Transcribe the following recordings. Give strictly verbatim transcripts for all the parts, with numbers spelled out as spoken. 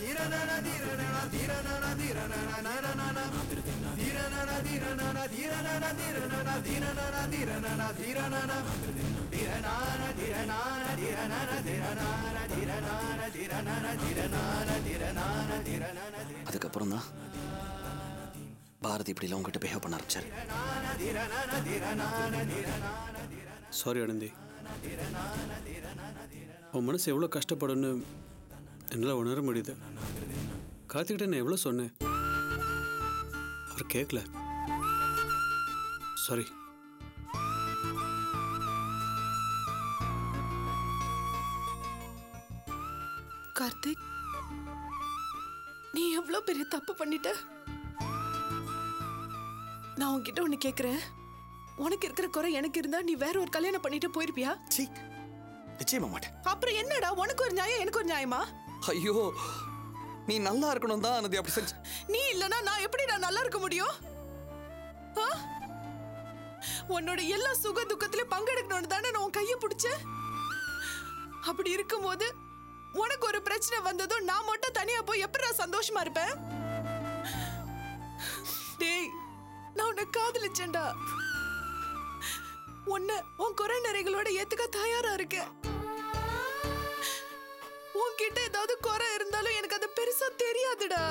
அதுக்கப்புறம் தான் பாரதி இப்படிலாம் உங்ககிட்ட பிஹேவ் பண்ண ஆரம்பிச்சாரு. சாரி ஆனந்தி, உன் மனசு எவ்வளோ கஷ்டப்படும்னு என்னால் உணர முடியுது. கார்த்திகிட்ட நான் எவ்வளோ சொன்னேன், அவர் கேட்கல. சாரி. கார்த்திக், நீ எவ்வளோ பெரிய தப்பு பண்ணிட்ட. நான் உன்கிட்ட ஒண்ணு கேக்குறேன். உனக்கு இருக்கிற குறை எனக்கு இருந்தா நீ வேற ஒரு கல்யாணம் பண்ணிட்டு போயிருப்பியா? நிச்சயமா மாட்டேன். அப்புறம் என்னடா, உனக்கு ஒரு நியாயம் எனக்கு ஒரு நியாயமா? ஐயோ, நீ நல்லா இருக்கணும் தான் ஆனந்தி அப்படி செஞ்சு. நீ இல்லனா நான் எப்படி நான் நல்லா இருக்க முடியும்? உன்னோட எல்லா சுக துக்கத்திலும் பங்கெடுக்கணும்னு தானே நான் உன் கையை பிடிச்சேன். அப்படி இருக்கும்போது உனக்கு ஒரு பிரச்சனை வந்ததும் நான் மட்டும் தனியா போய் எப்படி நான் சந்தோஷமா இருப்பேன்? டேய், நான் உன்னை காதலிச்சேன்டா. உன்னை உன் குறை நிறைகளோட ஏத்துக்க தயாரா இருக்கேன். உன்கிட்ட ஏதாவது குறை இருந்தாலும் எனக்கு அது பெருசா தெரியாதுடா.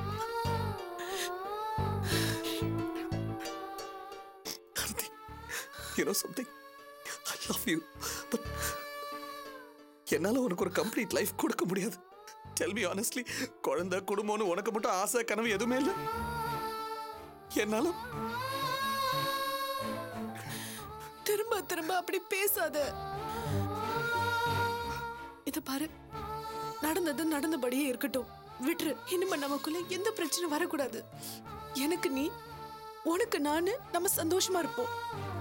You know something? I love you. But என்னால உனக்கு ஒரு கம்ப்ளீட் லைஃப் கொடுக்க முடியாது. Tell me honestly, குழந்தை குடும்பம்னு உனக்கு மட்டும் ஆசை கனவு எதுவுமே இல்லை. என்னால திரும்ப திரும்ப அப்படி பேசாத. இத பாரு, நடந்தது நடந்தபடியே இருக்கட்டும், விட்டுரு. இனிமே நமக்குள்ள எந்த பிரச்சனை வரக்கூடாது. எனக்கு நீ, உனக்கு நானு, நம்ம சந்தோஷமா இருப்போம்.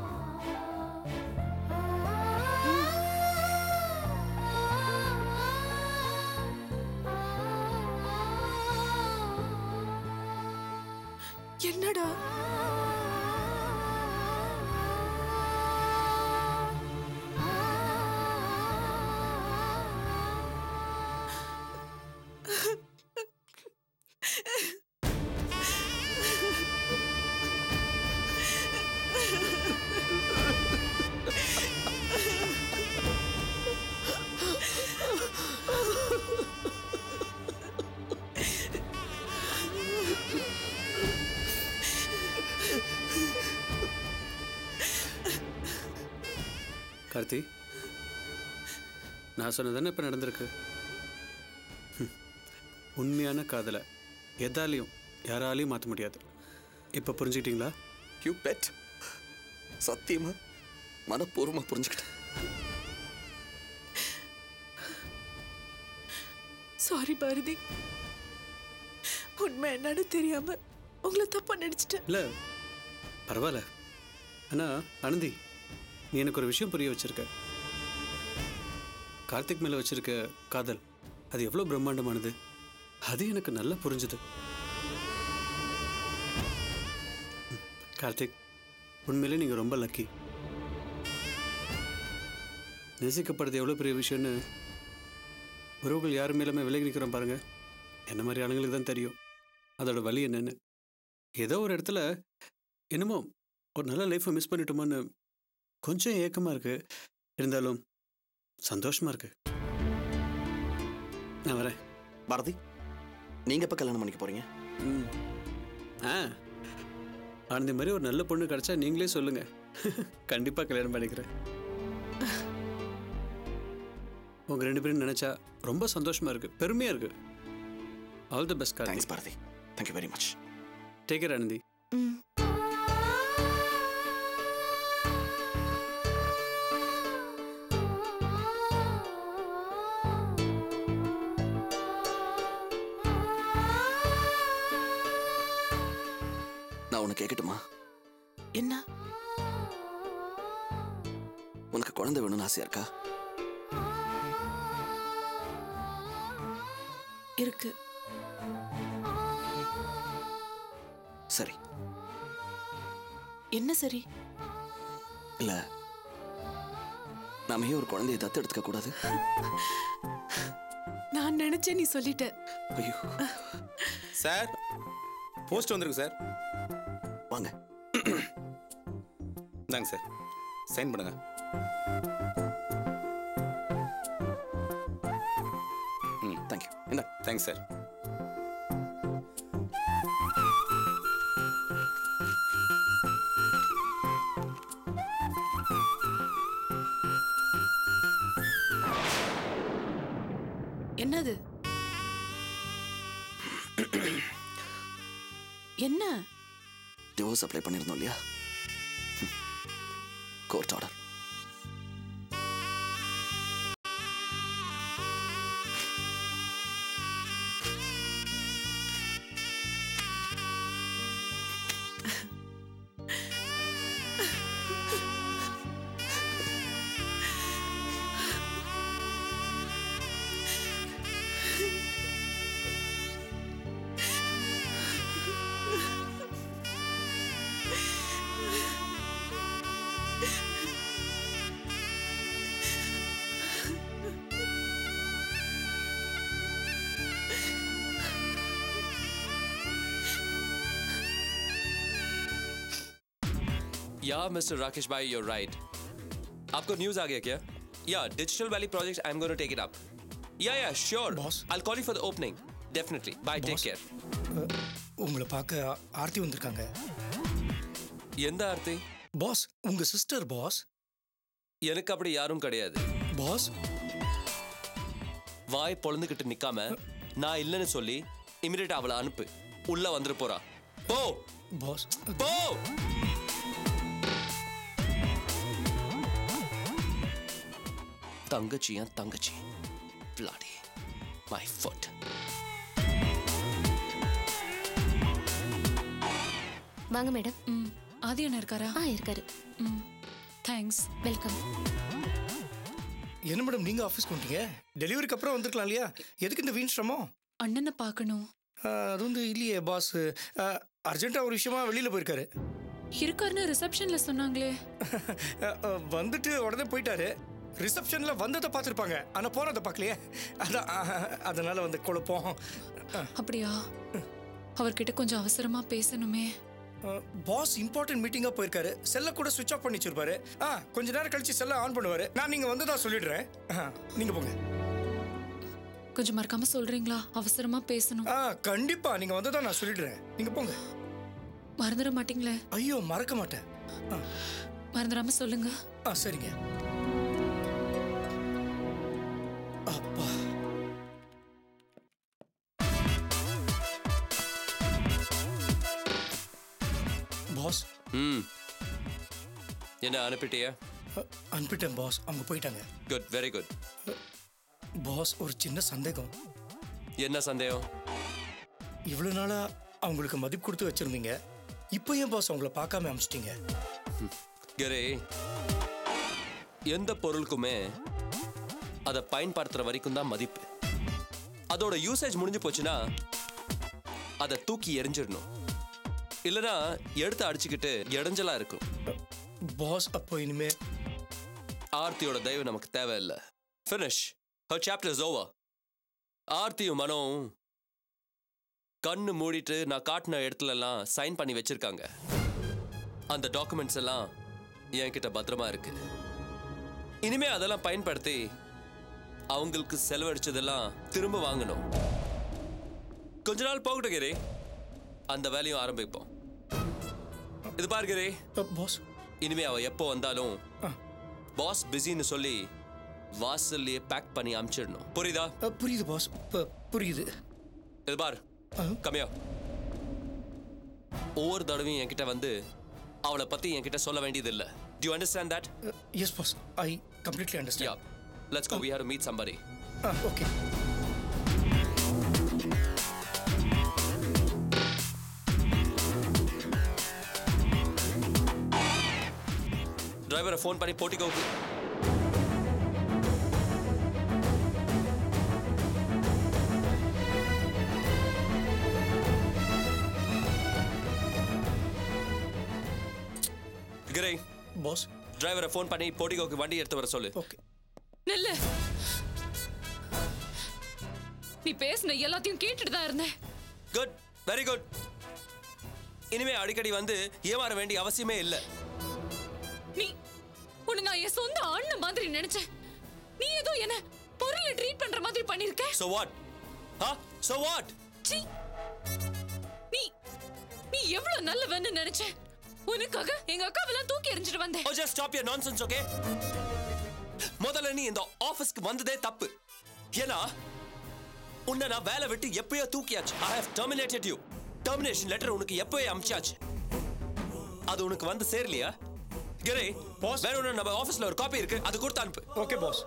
என்னடா கார்த்தி, நான் சொன்னதானே இப்போ நடந்திருக்கு. உண்மையான காதலை எதாலையும் யாராலையும் மாற்ற முடியாது. இப்போ புரிஞ்சுக்கிட்டீங்களா? You bet. சத்தியமா மனப்பூர்வமா புரிஞ்சுக்கிட்டேன். சாரி பாரதி, உண்மை என்னன்னு தெரியாம உங்களை தப்பா நினைச்சிட்டேன். இல்லை, பரவாயில்ல. ஆனால் ஆனந்தி, நீ எனக்கு ஒரு விஷயம் புரிய வச்சிருக்க. கார்த்திக் மேலே வச்சிருக்க காதல் அது எவ்வளோ பிரம்மாண்டமானது, அது எனக்கு நல்லா புரிஞ்சுது. கார்த்திக், உண்மையிலே நீங்கள் ரொம்ப லக்கி. நேசிக்கப்படுறது எவ்வளோ பெரிய விஷயம்னு உறவுகள் யார் மேலுமே விலகி நிற்கிறோம் பாருங்க. என்ன மாதிரி ஆளுங்களுக்கு தான் தெரியும் அதோட வலி என்னன்னு. ஏதோ ஒரு இடத்துல என்னமோ ஒரு நல்ல லைஃப்பை மிஸ் பண்ணிட்டோமோன்னு கொஞ்சம் ஏக்கமாக இருக்கு. இருந்தாலும் சந்தோஷமா இருக்கு. நான் வரேன். பாரதி, நீங்க எப்ப கல்யாணம் பண்ணிக்க போறீங்க? ம் ஆ ஆனந்தி மாதிரி ஒரு நல்ல பொண்ணு கிடைச்சா நீங்களே சொல்லுங்க, கண்டிப்பாக கல்யாணம் பண்ணிக்கிறேன். உங்க ரெண்டு பேரும் நினைச்சா ரொம்ப சந்தோஷமா இருக்கு, பெருமையா இருக்கு. All the best Karthi. Thanks Bharathi. Thank you very much. Take care Anandhi. நான் உனக்கு கேட்கட்டுமா? என்ன? உனக்கு குழந்தை வேணும்னு ஆசையா இருக்கா? இருக்கு. சரி. என்ன சரி? இல்ல, நாம ஏன் ஒரு குழந்தையை தத்து எடுத்துக்க கூடாது? நான் நினைச்சேன் நீ சொல்லிட்ட. ஐயோ சார் போஸ்ட் வந்திருக்கு சார். வாங்க. இந்தாங்க சார், சைன் பண்ணுங்க. ம் தேங்க்யூ. என்ன தேங்க்ஸ் சார். என்னது? என்ன? டிவோர்ஸ் அப்ளை பண்ணிருந்தோம் இல்லையா? Court order. Yeah, Mister Rakesh Bhai, you're right. आपको न्यूज़ आ गया क्या? Yeah, Digital Valley project. I'm going to take it up. Yeah, yeah, sure. Boss. I'll call you for the opening. Definitely. Bye. Take Boss. care. உங்களை பார்க்க ஆர்த்தி வந்திருக்காங்க. எந்த Aarthi? Boss, உங்க sister boss. எனக்கு அப்படி யாரும் கிடையாது. பாஸ், வாய் பொளந்துக்கிட்டு நிக்காம நான் இல்லைன்னு சொல்லி இமிடியேட் அவளை அனுப்பு. உள்ள வந்துட போறா. போ. பாஸ். போ. தங்கச்சியா தங்கச்சி. Bloody. My foot. வாங்க மேடம். ம் ஆதி அண்ணா இருக்காரா? ஆ இருக்காரு. ம் தேங்க்ஸ். வெல்கம். என்ன மேடம் நீங்க ஆஃபீஸ்க்கு வந்துட்டீங்க? டெலிவரிக்கு அப்புறம் வந்திருக்கலாம் இல்லையா? எதுக்கு இந்த வீண் சிரமம்? அண்ணனை பார்க்கணும். அது வந்து இல்லையே பாஸ், அர்ஜென்ட்டாக ஒரு விஷயமா வெளியில் போயிருக்காரு. இருக்காருன்னு ரிசப்ஷன்ல சொன்னாங்களே. வந்துட்டு உடனே போயிட்டாரு. ரிசப்ஷனில் வந்ததை பார்த்துருப்பாங்க, ஆனால் போனதை பார்க்கலையே. அதான் அதனால வந்து குழப்பம். அப்படியா? அவர்கிட்ட கொஞ்சம் அவசரமா பேசணுமே. பாஸ் இம்பார்ட்டன்ட் மீட்டிங்காக போயிருக்காரு. செல்லை கூட சுவிட்ச் ஆஃப் பண்ணி வச்சிருப்பாரு. ஆ கொஞ்ச நேரம் கழிச்சு செல்லை ஆன் பண்ணுவார். நான் நீங்கள் வந்ததா சொல்லிடுறேன். நீங்கள் போங்க. கொஞ்சம் மறக்காம சொல்றீங்களா? அவசரமா பேசணும். ஆ கண்டிப்பா நீங்க வந்ததா நான் சொல்லிடுறேன். நீங்க போங்க. மறந்துட மாட்டீங்களே? ஐயோ மறக்க மாட்டேன். மறந்துடாம சொல்லுங்க. ஆ சரிங்க. அப்பா பாஸ். ம் என்ன அனுப்பிட்டியா? அனுப்பிட்டேன் பாஸ். அவங்க போயிட்டாங்க. Good, very good. பாஸ் ஒரு சின்ன சந்தேகம். என்ன சந்தேகம்? இவ்வளவு நாளா அவங்களுக்கு மதிப்பு கொடுத்து வச்சிருந்தீங்க, இப்போ ஏன் பாஸ் அவங்கள பார்க்காம அமிச்சிட்டீங்க? கரே, எந்த பொருளுக்குமே அதை பயன்படுத்துற வரைக்கும் தான் மதிப்பு. அதோட யூசேஜ் முடிஞ்சு போச்சுன்னா அதை தூக்கி எரிஞ்சிடணும். இல்லைன்னா எடுத்து அடிச்சுக்கிட்டு இடைஞ்சலா இருக்கும். பாஸ் அப்போ இனிமே ஆர்த்தியோட தயவு நமக்கு தேவையில்லை. Finish. Her chapter is over. ஆர்த்தியும் மனோம் கண்ணு மூடிட்டு நான் காட்டின இடத்துல எல்லாம் சைன் பண்ணி வச்சிருக்காங்க. அந்த டாக்குமெண்ட்ஸ் எல்லாம் என்கிட்ட பத்திரமா இருக்கு. இனிமே அதெல்லாம் பயன்படுத்தி அவங்களுக்கு செலவழிச்சதெல்லாம் திரும்ப வாங்கணும். கொஞ்ச நாள் போகட்டும் கிரி, அந்த வேலையும் ஆரம்பிப்போம். இது பாரு கிரி, பாஸ் இனிமே அவ எப்போ வந்தாலும் பாஸ் பிஸின்னு சொல்லி வாசல்லையே பேக் பண்ணி அனுப்பிச்சிடணும். புரியுதா? புரியுது பாஸ், புரியுது. இது பார், கம்மியா ஒவ்வொரு தடவையும் என்கிட்ட வந்து அவளை பத்தி என்கிட்ட சொல்ல வேண்டியது இல்லை. Do you understand that? Yes boss, I completely understand. Yeah, let's go. We have to meet somebody. Ah, okay. டிரைவரை ஃபோன் பண்ணி போட்டிக்கோக்கு. கிரே பாஸ், டிரைவரை ஃபோன் பண்ணி போட்டிக்கோக்கு வண்டி எடுத்து வர சொல்லு. ஓகே. நில்லு. நீ பேசின எல்லாத்தையும் கேட்டுட்டு தான் இருந்தேன். Good, very good. இனிமே அடிக்கடி வந்து ஏமாற வேண்டிய அவசியமே இல்ல. நீ உன்னை நான் என் சொந்த அண்ணன் மாதிரி நினைச்சேன். நீ ஏதோ என்ன பொருளை ட்ரீட் பண்ற மாதிரி பண்ணிருக்க. So what? Huh? So what? சீ. நீ நீ எவ்வளவு நல்லவன்னு நினைச்சேன். உனக்காக எங்க அக்காவெல்லாம் தூக்கி எறிஞ்சிட்டு வந்தேன். Oh, just stop your nonsense, okay? முதல்ல நீ இந்த ஆபீஸ்க்கு வந்ததே தப்பு. ஏன்னா உன்னை நான் வேலை விட்டு எப்பயோ தூக்கியாச்சு. I have terminated you. Termination letter உனக்கு எப்பவே அனுப்பிச்சாச்சு. அது உனக்கு வந்து சேரலையா? கிரே, பாஸ், வேற ஒன்று நம்ம ஆபீஸ்ல ஒரு காப்பி இருக்கு, அது கொடுத்து அனுப்பு. Okay boss.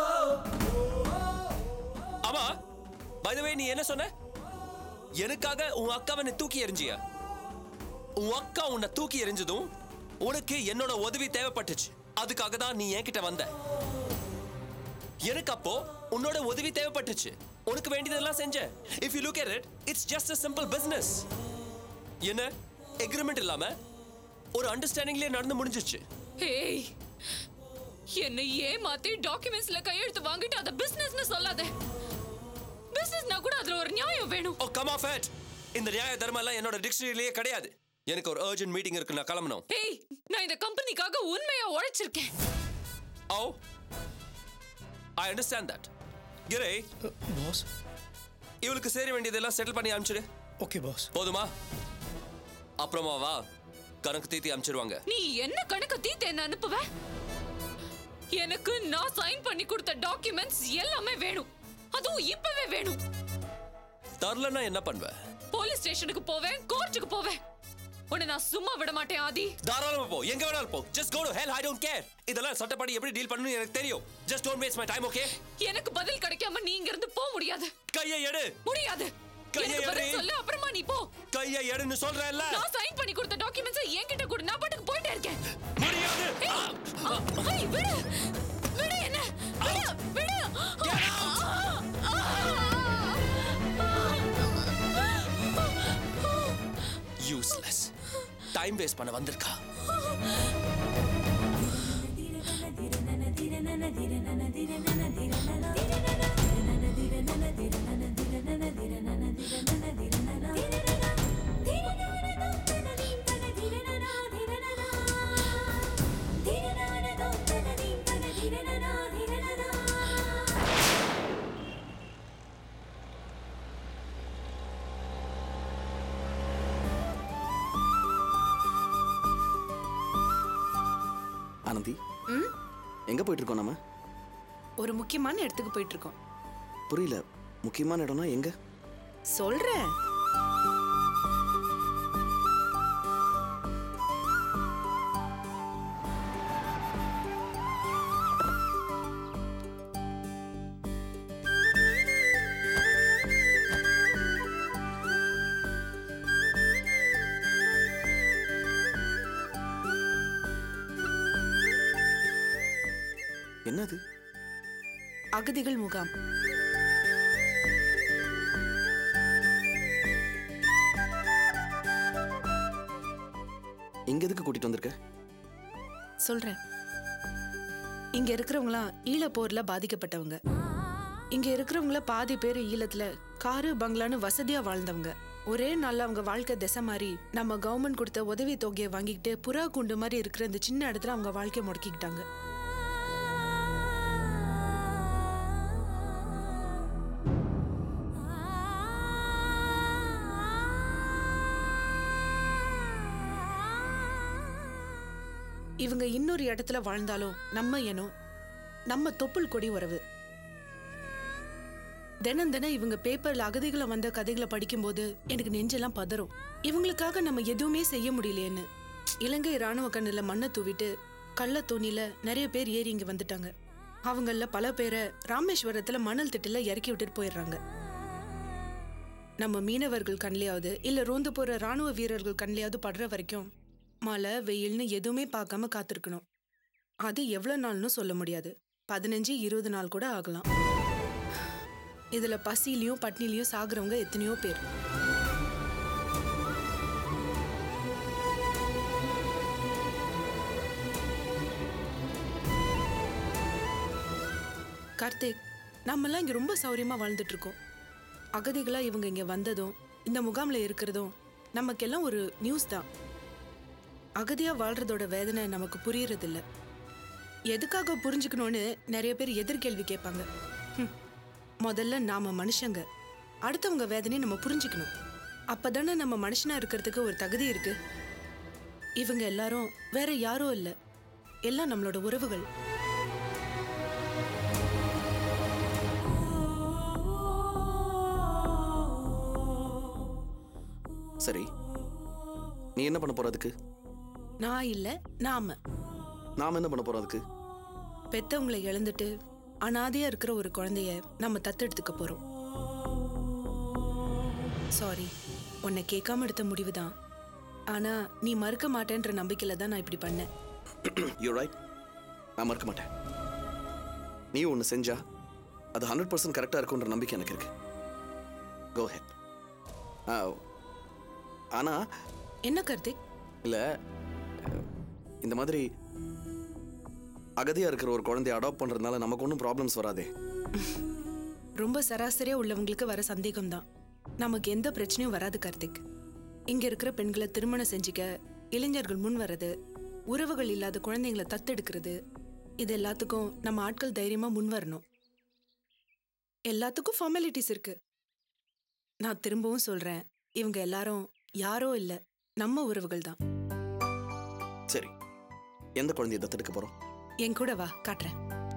ஆமா, by the way நீ என்ன சொன்ன? எனக்காக உன் அக்காவை நீ தூக்கி எறிஞ்சியா? உன் அக்கா உன்னை தூக்கி எறிஞ்சதும் உனக்கு என்னோட உதவி தேவைப்பட்டுச்சு. அதுக்காக தான் நீ என்கிட்ட வந்த. எனக்கு அப்போ உன்னோட உதவி தேவைப்பட்டுச்சு. உனக்கு வேண்டியதெல்லாம் செஞ்சேன். If you look at it, it's just a simple business. என்ன எக்ரிமெண்ட் இல்லாம ஒரு அண்டர்ஸ்டாண்டிங்லயே நடந்து முடிஞ்சிச்சு. ஏய், என்னை ஏமாத்தி டாக்குமெண்ட்ஸ்ல கையெழுத்து வாங்கிட்டு அத பிசினஸ்னு சொல்லாத. பிசினஸ்னா கூட அதுல ஒரு நியாயம் வேணும். Oh come off it. இந்த நியாய தர்மம் எல்லாம் என்னோட டிக்ஷனரியிலேயே கிடையாது. எனக்கு ஒரு அர்ஜென்ட் மீட்டிங் இருக்கு, நான் கிளம்பணும். ஏய், நான் இந்த கம்பெனிக்காக உண்மையா உழைச்சிருக்கேன். Oh, I understand that. Grey, boss, இவளுக்கு சேர வேண்டியதெல்லாம் செட்டில் பண்ணி அனுப்பிச்சிடு. Okay pass. போதுமா? அப்புறமா வா, கணக்கு தீத்தி அனுப்பிச்சிடுவாங்க. நீ என்ன கணக்கு தீத்து என்ன அனுப்புவ? எனக்கு நான் சைன் பண்ணி கொடுத்த டாக்குமெண்ட்ஸ் எல்லாமே வேணும். அதுவும் இப்பவே வேணும். தரலன்னா என்ன பண்ணுவ? போலீஸ் ஸ்டேஷனுக்கு போவேன், கோர்ட்டுக்கு போவேன். உன்னை நான் சும்மா விட மாட்டேன் ஆதி. தாராளமா போ, எங்க வேணாலும் போ. Just go to hell, I don't care. இதெல்லாம் சட்டப்படி எப்படி டீல் பண்ணனும் எனக்கு தெரியும். Just don't waste my time, okay? எனக்கு பதில் கிடைக்காம நீ இங்க இருந்து போக முடியாது. கையை எடு. முடியாது. கையை எனக்கு பதில் எடு. சொல்லு, அப்புறமா நீ போ. கையை எடுன்னு சொல்றேன்ல. நான் சைன் பண்ணி கொடுத்த டாக்குமெண்ட்ஸ் என்கிட்ட கொடு, நான் பாட்டுக்கு போயிட்டே இருக்கேன். முடியாது. ஏய், விடு. விடு என்ன? விடு, விடு. Get out. Useless. Time waste பண்ண வந்திருக்கா. ஆனந்தி, எங்க போயிட்டு இருக்கோம் நம்ம? ஒரு முக்கியமான இடத்துக்கு போயிட்டு இருக்கோம். புரியல, முக்கியமான இடம்னா எங்க? சொல்றேன். என்னது? அகதிகள் முகாம். இங்க எதுக்கு கூட்டிட்டு வந்திருக்க? சொல்றேன். இங்க இருக்கிறவங்களாம் ஈழ போர்ல பாதிக்கப்பட்டவங்க. இங்க இருக்கிறவங்கள பாதி பேர் ஈழத்துல காரு பங்களான்னு வசதியா வாழ்ந்தவங்க. ஒரே நாள்ல அவங்க வாழ்க்கை திசை மாதிரி நம்ம கவர்மெண்ட் கொடுத்த உதவி தொகையை வாங்கிக்கிட்டு புறா கூண்டு மாதிரி இருக்கிற இந்த சின்ன இடத்துல அவங்க வாழ்க்கையை முடக்கிக்கிட்டாங்க. இவங்க இன்னொரு இடத்துல வாழ்ந்தாலும் நம்ம ஏனோ நம்ம தொப்புள் கொடி உறவு. தினம் தினம் இவங்க பேப்பர்ல அகதிகளை வந்த கதைகளை படிக்கும்போது எனக்கு நெஞ்செல்லாம் பதறும். இவங்களுக்காக நம்ம எதுவுமே செய்ய முடியலையேன்னு. இலங்கை ராணுவ கண்ணுல மண்ணை தூவிட்டு கள்ள தோணியில நிறைய பேர் ஏறி இங்க வந்துட்டாங்க. அவங்கள பல பேரை ராமேஸ்வரத்துல மணல் திட்டுல இறக்கி விட்டுட்டு போயிடுறாங்க. நம்ம மீனவர்கள் கண்லையாவது இல்ல ரோந்து போற ராணுவ வீரர்கள் கண்லையாவது படுற வரைக்கும் மழை வெயில்னு எதுவுமே பார்க்காம காத்திருக்கணும். அது எவ்வளவு நாள்னு சொல்ல முடியாது. பதினஞ்சு இருபது நாள் கூட ஆகலாம். இதுல பசிலையும் பட்னிலையும் சாகுறவங்க எத்தனையோ பேர். கார்த்திக், நம்மெல்லாம் இங்க ரொம்ப சௌரியமா வாழ்ந்துட்டு இருக்கோம். அகதிகளா இவங்க இங்க வந்ததும் இந்த முகாம்ல இருக்கிறதும் நமக்கெல்லாம் ஒரு நியூஸ் தான். அகதியா வாழ்றதோட வேதனை நமக்கு புரியறதில்ல. எதுக்காக புரிஞ்சுக்கணும்னு நிறைய பேர் எதிர்கேள்வி கேட்பாங்க. ஹம். முதல்ல நாம மனுஷங்க, அடுத்தவங்க வேதனையை நம்ம புரிஞ்சுக்கணும். அப்பதானே நம்ம மனுஷனா இருக்கிறதுக்கு ஒரு தகுதி இருக்கு. இவங்க எல்லாரும் வேற யாரும் இல்ல, எல்லாம் நம்மளோட உறவுகள். சரி, நீ என்ன பண்ண போற அதுக்கு? நான் இல்ல, நாம. நாம என்ன பண்ண போறோம் அதுக்கு? பெத்தவங்களை இழந்துட்டு அனாதையா இருக்கிற ஒரு குழந்தைய நம்ம தத்தெடுத்துக்க போறோம். சாரி, உன்னை கேட்காம எடுத்த முடிவுதான். ஆனா நீ மறுக்க மாட்டேன்ற நம்பிக்கையில தான் நான் இப்படி பண்ணேன். யூ ரைட், நான் மறுக்க மாட்டேன். நீ ஒன்று செஞ்சா அது ஹண்ட்ரட் பர்சன்ட் கரெக்டாக இருக்குன்ற நம்பிக்கை எனக்கு இருக்கு. Go ahead. ஆனா என்ன கார்த்திக்? இல்லை, இந்த மாதிரி அகதியாக இருக்கிற ஒரு குழந்தைய அடாப்ட் பண்ணுறதுனால நமக்கு ஒன்றும் ப்ராப்ளம்ஸ் வராதே. ரொம்ப சராசரியா உள்ளவங்களுக்கு வர சந்தேகம் தான். நமக்கு எந்த பிரச்சனையும் வராது கார்த்திக். இங்க இருக்கிற பெண்களை திருமணம் செஞ்சுக்க இளைஞர்கள் முன் வர்றது, உறவுகள் இல்லாத குழந்தைங்களை தத்தெடுக்கிறது, இது எல்லாத்துக்கும் நம்ம ஆட்கள் தைரியமா முன் வரணும். எல்லாத்துக்கும் ஃபார்மாலிட்டிஸ் இருக்கு. நான் திரும்பவும் சொல்றேன், இவங்க எல்லாரும் யாரோ இல்ல, நம்ம உறவுகள் தான். சரி, எந்த குழந்தைய தத்தெடுக்க போறோம்? என் கூட வா, காட்டுறேன்.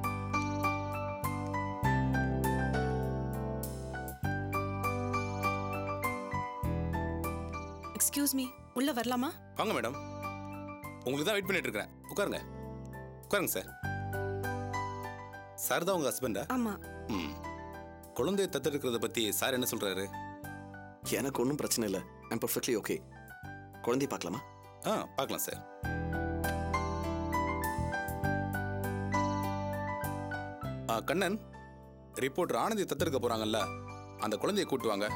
எக்ஸ்கியூஸ் மீ, உள்ள வரலாமா? வாங்க மேடம், உங்களுக்கு தான் வெயிட் பண்ணிட்டு இருக்கிறேன். உட்காருங்க உட்காருங்க சார். சார் தான் உங்க ஹஸ்பண்டா? ஆமா. ம். குழந்தைய தத்தெடுக்கிறத பத்தி சார் என்ன சொல்றாரு? எனக்கு ஒன்றும் பிரச்சனை இல்லை, ஐம் பர்ஃபெக்ட்லி ஓகே. குழந்தைய பார்க்கலாமா? ஆ, பார்க்கலாம் சார். ஆ, கண்ணன், ரிப்போர்ட்டர் ஆனந்தி தத்தெடுக்க போறாங்கல்ல, அந்த குழந்தைய கூட்டு வாங்க.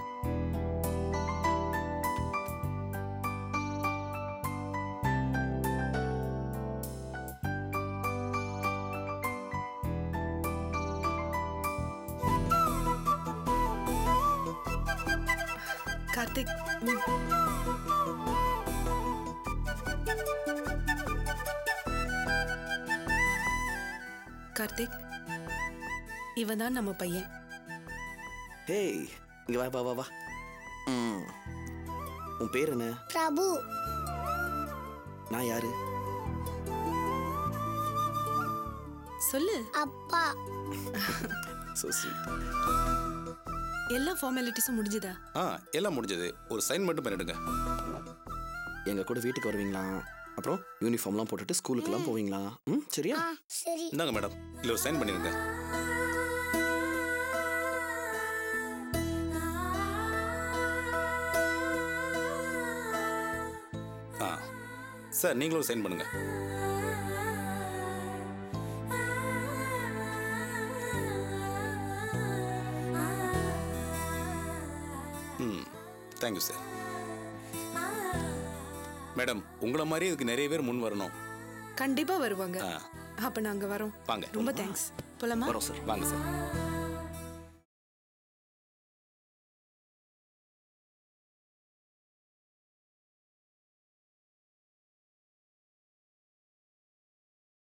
கார்த்திக், ம். கார்த்திக், இவன் தான் நம்ம பையன். ஹேய், இங்க வா வா வா வா. ம். உன் பேர் என்ன? பிரபு. நான் யாரு? சொல்லு. அப்பா. So sweet. எல்லா ஃபார்மாலிட்டிஸும் முடிஞ்சுதா? ஆ, எல்லாம் முடிஞ்சது. ஒரு சைன் மட்டும் பண்ணிடுங்க. எங்க கூட வீட்டுக்கு வருவீங்களா? அப்புறம் யூனிஃபார்ம்லாம் போட்டுட்டு ஸ்கூலுக்குலாம் போவீங்களா? ம், சரியா? ஆ, சரி. இந்தாங்க மேடம், இல்லை ஒரு சைன் பண்ணிடுங்க. ஆ, சார் நீங்களும் ஒரு சைன் பண்ணுங்க. ம், தேங்க்யூ சார். மேடம், உங்களை மாதிரி இதுக்கு நிறைய பேர் முன் வரணும். கண்டிப்பா வருவாங்க. ஆ, அப்ப நாங்க வரோம். வாங்க. ரொம்ப தேங்க்ஸ். போலாமா? வரோம் சார். வாங்க சார்.